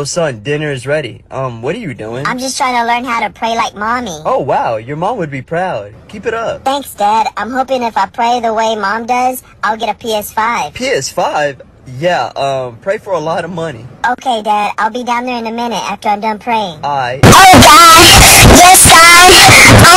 Oh, son, dinner is ready. What are you doing? I'm just trying to learn how to pray like mommy. Oh, wow, your mom would be proud. Keep it up. Thanks, Dad. I'm hoping if I pray the way Mom does, I'll get a PS5. PS5? Yeah, pray for a lot of money. Okay, Dad. I'll be down there in a minute after I'm done praying. I... Oh, God! Just